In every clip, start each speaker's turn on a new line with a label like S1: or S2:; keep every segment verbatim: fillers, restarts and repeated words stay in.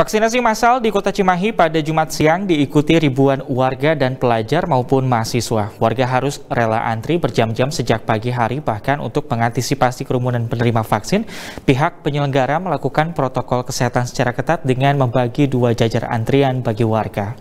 S1: Vaksinasi massal di Kota Cimahi pada Jumat siang diikuti ribuan warga dan pelajar maupun mahasiswa. Warga harus rela antri berjam-jam sejak pagi hari, bahkan untuk mengantisipasi kerumunan penerima vaksin, pihak penyelenggara melakukan protokol kesehatan secara ketat dengan membagi dua jajar antrian bagi warga.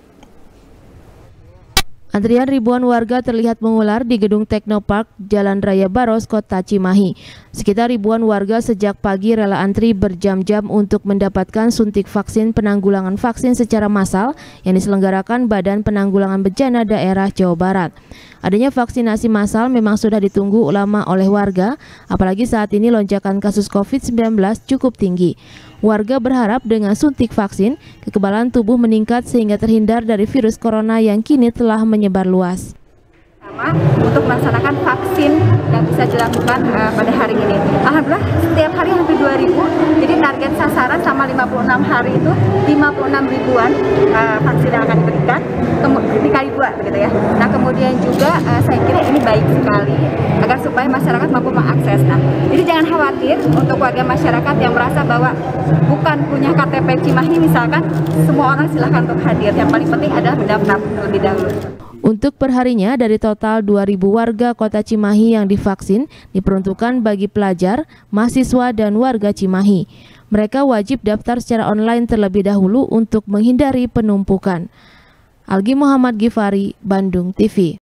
S2: Antrian ribuan warga terlihat mengular di Gedung Teknopark, Jalan Raya Baros, Kota Cimahi. Sekitar ribuan warga sejak pagi rela antri berjam-jam untuk mendapatkan suntik vaksin penanggulangan vaksin secara massal yang diselenggarakan Badan Penanggulangan Bencana Daerah Jawa Barat. Adanya vaksinasi massal memang sudah ditunggu lama oleh warga, apalagi saat ini lonjakan kasus COVID sembilan belas cukup tinggi. Warga berharap dengan suntik vaksin, kekebalan tubuh meningkat sehingga terhindar dari virus corona yang kini telah menyebar luas.
S3: Untuk melaksanakan vaksin yang bisa dilakukan uh, pada hari ini. Alhamdulillah setiap hari hampir dua ribu, jadi target sasaran selama lima puluh enam hari itu lima puluh enam ribuan uh, vaksin yang akan diberikan, dikali dua begitu ya. Nah kemudian juga uh, saya kira ini baik sekali agar supaya masyarakat mampu mengakses. Nah, jadi jangan khawatir untuk warga masyarakat yang merasa bahwa bukan punya K T P Cimahi misalkan, semua orang silahkan untuk hadir. Yang paling penting adalah mendaftar terlebih dahulu.
S2: Untuk perharinya, dari total dua ribu warga Kota Cimahi yang divaksin diperuntukkan bagi pelajar, mahasiswa, dan warga Cimahi. Mereka wajib daftar secara online terlebih dahulu untuk menghindari penumpukan. Algi Muhammad Gifari, Bandung T V.